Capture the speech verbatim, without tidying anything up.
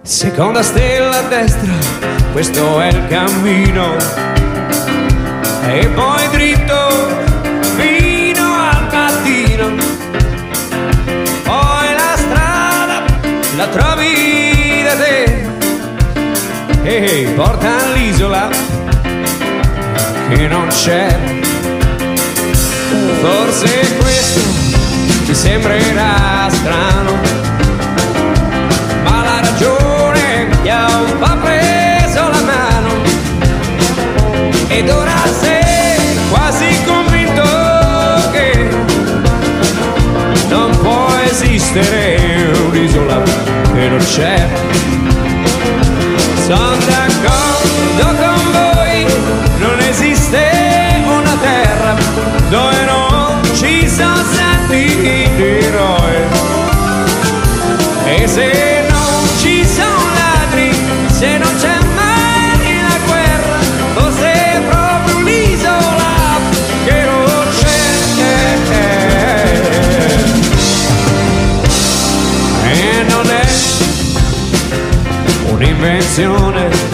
Seconda stella a destra, questo è il cammino, e poi dritto fino al mattino. Poi la strada la trovi da te e porta all'isola che non c'è. Forse questo ti sembrerà strano, ma la ragione mi ha un po' preso la mano ed ora sei quasi convinto che non può esistere un'isola che non c'è. Sono d'accordo con voi, non esiste una terra dove non ci sono stati eroi, e se non ci sono ladri, se non c'è mai la guerra, forse è proprio un'isola che non c'è. E non è un'invenzione